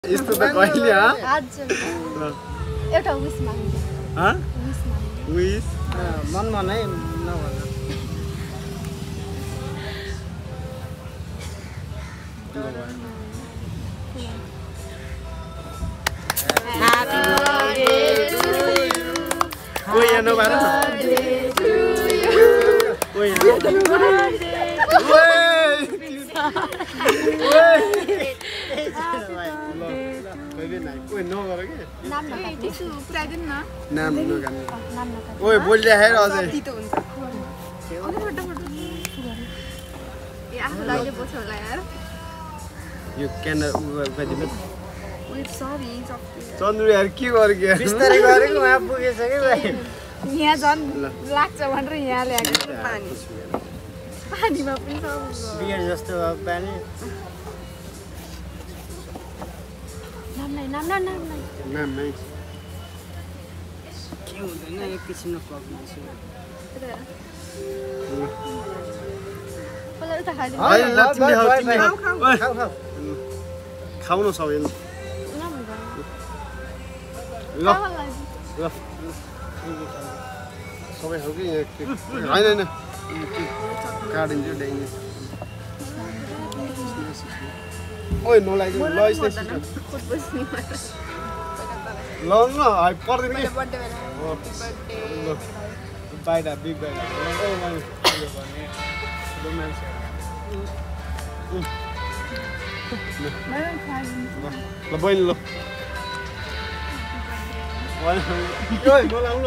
यस्तो त कहिले आज एउटा विश माग्नु विश मनमा नै नभन Happy birthday to you. कोही यहाँ नभएर कोही यहाँ कोही नगर के नाम टिसु पुराइदिनु न नाम नगान्नु नाम नकाट्नु ओए बोलिराखेर अझै तितो हुन्छ ए आफूलाई अहिले बोल्छ होला यार यो क्यान्डल उगाइदिनु ओइ सरी चन्द्र यार के गर्यो के बिस्तारै गरेको वहाँ पुगेछ के भाइ यहाँ झन् लाग्छ भनेर यहाँ ल्याएको पानी पानीमा पनि सब बियर जस्तो पानी नाम नाम नै के हुँदैन एक किसिमको पक्नुहुन्छ पहिला उता खाइदिनु होइन ल तिमीले खाऊ तिमीले खाऊ खाऊ खाऊ खाऊ न सबैले ल ल सबै खाऊ कि होइन काटिन्छु ड्याइने ओइ नलाइदिनु ल यस्तै ल न पर्दैन कि ल बाहिर बिग बाहिर ल बहिनी ल नलाउनु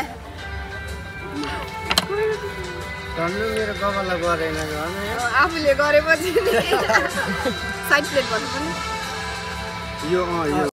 धन्नु मेरो गगललाई गरेन आफूले गरेपछि साइड प्लेट भन्नु पनि यो